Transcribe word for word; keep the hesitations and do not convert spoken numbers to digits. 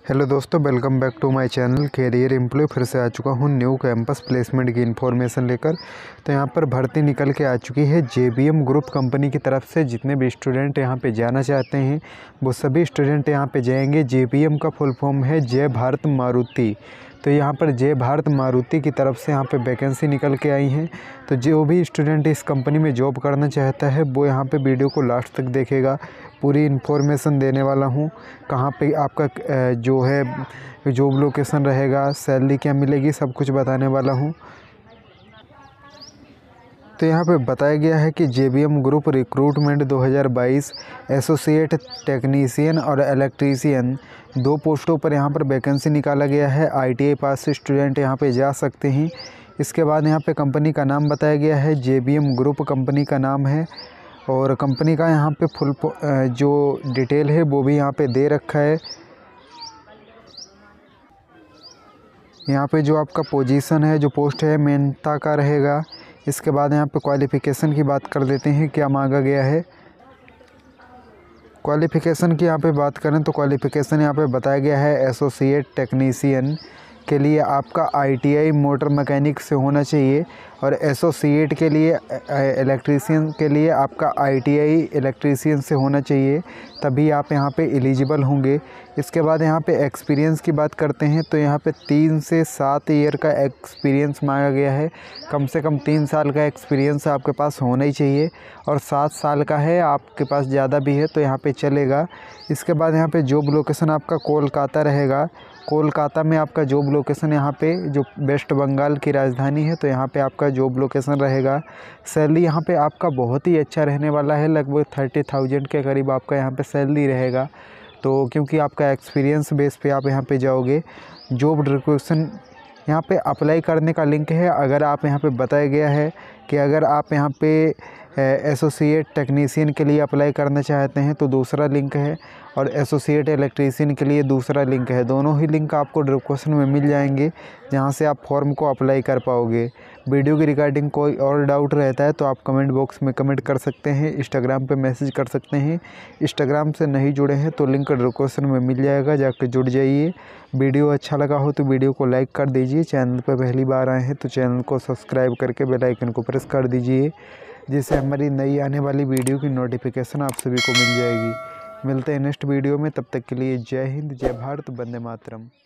Hello दोस्तों, welcome back to my channel career employ. फिर से आ चुका हूँ न्यू कैंपस प्लेसमेंट की इन्फॉर्मेशन लेकर। तो यहाँ पर भर्ती निकल के आ चुकी है जेबीएम ग्रुप कंपनी की तरफ से। जितने भी स्टूडेंट यहाँ पे जाना चाहते हैं वो सभी स्टूडेंट यहाँ पे जाएंगे। जेबीएम का फुल फॉर्म है जय भारत मारुति। तो यहाँ पर जय भारत मारुति की तरफ से यहाँ पे वैकेंसी निकल के आई हैं। तो जो भी स्टूडेंट इस कंपनी में जॉब करना चाहता है वो यहाँ पे वीडियो को लास्ट तक देखेगा। पूरी इन्फॉर्मेशन देने वाला हूँ, कहाँ पे आपका जो है जॉब लोकेशन रहेगा, सैलरी क्या मिलेगी, सब कुछ बताने वाला हूँ। तो यहाँ पे बताया गया है कि जेबीएम ग्रुप रिक्रूटमेंट दो हज़ार बाईस एसोसिएट टेक्नीशियन और इलेक्ट्रीशियन दो पोस्टों पर यहाँ पर वैकेंसी निकाला गया है। आईटीआई पास से स्टूडेंट यहाँ पे जा सकते हैं। इसके बाद यहाँ पे कंपनी का नाम बताया गया है, जेबीएम ग्रुप कंपनी का नाम है। और कंपनी का यहाँ पे फुल जो डिटेल है वो भी यहाँ पे दे रखा है। यहाँ पे जो आपका पोजीशन है, जो पोस्ट है, मेहनता का रहेगा। इसके बाद यहाँ पे क्वालिफ़िकेशन की बात कर देते हैं, क्या मांगा गया है। क्वालिफ़िकेशन की यहाँ पे बात करें तो क्वालिफ़िकेशन यहाँ पे बताया गया है, एसोसिएट टेक्नीशियन के लिए आपका आईटीआई मोटर मैकेनिक से होना चाहिए, और एसोसिएट के लिए इलेक्ट्रीशियन के लिए आपका आईटीआई इलेक्ट्रीशियन से होना चाहिए, तभी आप यहाँ पे एलिजिबल होंगे। इसके बाद यहाँ पे एक्सपीरियंस की बात करते हैं तो यहाँ पे तीन से सात ईयर का एक्सपीरियंस मांगा गया है। कम से कम तीन साल का एक्सपीरियंस आपके पास होना ही चाहिए, और सात साल का है आपके पास ज़्यादा भी है तो यहाँ पे चलेगा। इसके बाद यहाँ पे जॉब लोकेशन आपका कोलकाता रहेगा। कोलकाता में आपका जॉब लोकेशन, यहाँ पे जो वेस्ट बंगाल की राजधानी है, तो यहाँ पे आपका जॉब लोकेशन रहेगा। सैलरी यहाँ पे आपका बहुत ही अच्छा रहने वाला है, लगभग थर्टी थाउजेंड के करीब आपका यहाँ पे सैलरी रहेगा। तो क्योंकि आपका एक्सपीरियंस बेस पे आप यहाँ पे जाओगे। जॉब रिक्वेशन यहाँ पे अप्लाई करने का लिंक है। अगर आप यहाँ पे बताया गया है कि अगर आप यहाँ पे एसोसिएट टेक्नीशियन के लिए अप्लाई करना चाहते हैं तो दूसरा लिंक है, और एसोसिएट इलेक्ट्रीशियन के लिए दूसरा लिंक है। दोनों ही लिंक आपको डिस्क्रिप्शन में मिल जाएंगे, जहां से आप फॉर्म को अप्लाई कर पाओगे। वीडियो की रिगार्डिंग कोई और डाउट रहता है तो आप कमेंट बॉक्स में कमेंट कर सकते हैं, इंस्टाग्राम पे मैसेज कर सकते हैं। इंस्टाग्राम से नहीं जुड़े हैं तो लिंक डिस्क्रिप्शन में मिल जाएगा, जाकर जुड़ जाइए। वीडियो अच्छा लगा हो तो वीडियो को लाइक कर दीजिए। चैनल पर पहली बार आए हैं तो चैनल को सब्सक्राइब करके बेल आइकन को प्रेस कर दीजिए, जिससे हमारी नई आने वाली वीडियो की नोटिफिकेशन आप सभी को मिल जाएगी। मिलते हैं नेक्स्ट वीडियो में, तब तक के लिए जय हिंद, जय भारत, वंदे मातरम।